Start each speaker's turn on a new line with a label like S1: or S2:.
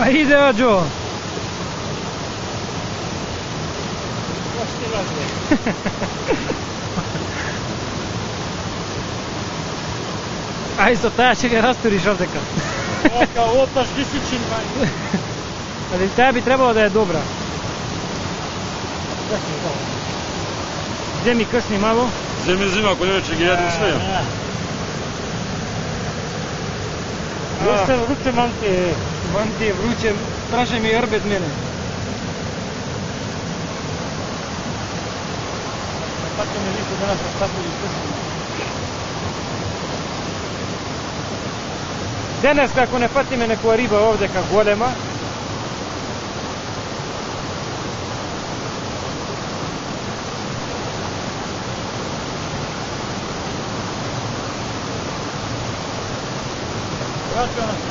S1: ide Ađo. A isto taja će ga rasturiš ovdje kad.
S2: Kao otaš tisućin manje.
S1: Ali tebi bi trebalo da je dobra. Gdje mi kasni malo?
S3: Gdje mi zima kod neće ga jednim sve.
S2: Vruće mantije.
S1: Mantije vruće, traže mi rbe od mene.
S2: Tako mi nisu danas ostavili kasni.
S1: Danas kako ne pati me neka riba ovdje kako golema.
S2: Vraćamo